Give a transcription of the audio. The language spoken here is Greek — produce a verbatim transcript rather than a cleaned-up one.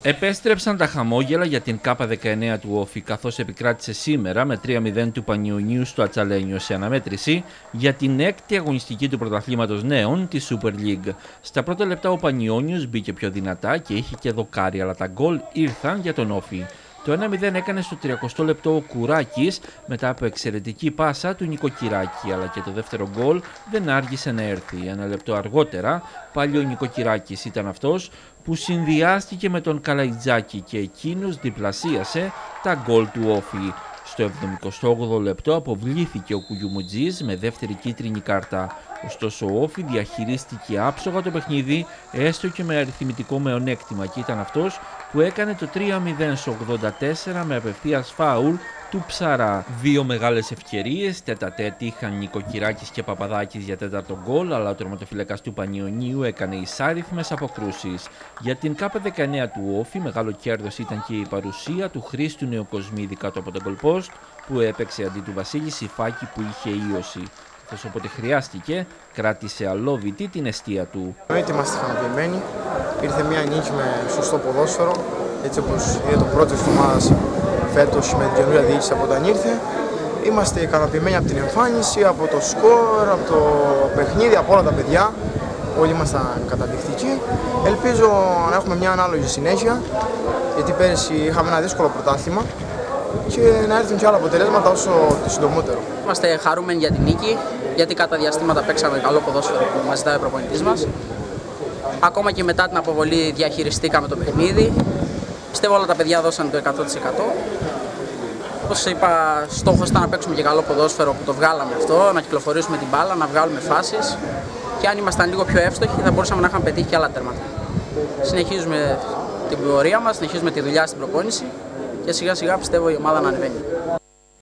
Επέστρεψαν τα χαμόγελα για την Κάπα δεκαεννέα του Όφη, καθώς επικράτησε σήμερα με τρία μηδέν του Πανιωνίου στο Ατσαλένιο σε αναμέτρηση για την έκτη αγωνιστική του πρωταθλήματος νέων της Super League. Στα πρώτα λεπτά ο Πανιώνιος μπήκε πιο δυνατά και είχε και δοκάρι, αλλά τα γκολ ήρθαν για τον Όφη. Το ένα μηδέν έκανε στο τριακοστό λεπτό ο Κουράκης μετά από εξαιρετική πάσα του Νικοκυράκη, αλλά και το δεύτερο γκολ δεν άργησε να έρθει. Ένα λεπτό αργότερα πάλι ο Νικοκυράκης ήταν αυτός που συνδυάστηκε με τον Καλαϊτζάκη και εκείνος διπλασίασε τα γκολ του Όφη. Στο εβδομηκοστό όγδοο λεπτό αποβλήθηκε ο Κουγιουμουτζής με δεύτερη κίτρινη κάρτα. Ωστόσο ο Όφη διαχειρίστηκε άψογα το παιχνίδι, έστω και με αριθμητικό μειονέκτημα, και ήταν αυτός που έκανε το τρία μηδέν στο ογδόντα τέσσερα με απευθείας φάουλ του Ψαρά. Δύο μεγάλες ευκαιρίες τέτα-τέτ είχαν Νικοκυράκης και Παπαδάκης για τέταρτο γκολ, αλλά ο τερματοφύλακας του Πανιωνίου έκανε εισάριθμες αποκρούσεις. Για την Κάπα δεκαεννέα του Όφη μεγάλο κέρδος ήταν και η παρουσία του Χρήστου Νεοκοσμίδη κάτω από τον goal post, που έπαιξε αντί του Βασίλη Σιφάκη που είχε ίωση. Καθώς όποτε χρειάστηκε, κράτησε αλόβητη την εστία του. Εννοείται είμαστε ικανοποιημένοι. Ήρθε μια νίκη με σωστό ποδόσφαιρο, έτσι όπως είναι το project της ομάδας φέτος με την καινούργια διοίκηση από όταν ήρθε. Είμαστε ικανοποιημένοι από την εμφάνιση, από το σκορ, από το παιχνίδι, από όλα τα παιδιά. Όλοι ήμασταν καταπληκτικοί. Ελπίζω να έχουμε μια ανάλογη συνέχεια, γιατί πέρυσι είχαμε ένα δύσκολο πρωτάθλημα, και να έρθουν και άλλα αποτελέσματα όσο το συντομότερο. Είμαστε χαρούμενοι για την νίκη, γιατί κατά διαστήματα παίξαμε καλό ποδόσφαιρο που μας ζητάει ο προπονητής μας. Ακόμα και μετά την αποβολή διαχειριστήκαμε το παιχνίδι. Πιστεύω όλα τα παιδιά δώσαν το εκατό τοις εκατό. Όπως είπα, στόχος ήταν να παίξουμε και καλό ποδόσφαιρο, που το βγάλαμε αυτό, να κυκλοφορήσουμε την μπάλα, να βγάλουμε φάσεις, και αν ήμασταν λίγο πιο εύστοχοι θα μπορούσαμε να είχαμε πετύχει και άλλα τέρματα. Συνεχίζουμε την πορεία μας, συνεχίζουμε τη δουλειά στην προπόνηση και σιγά σιγά πιστεύω η ομάδα να ανεβαίνει.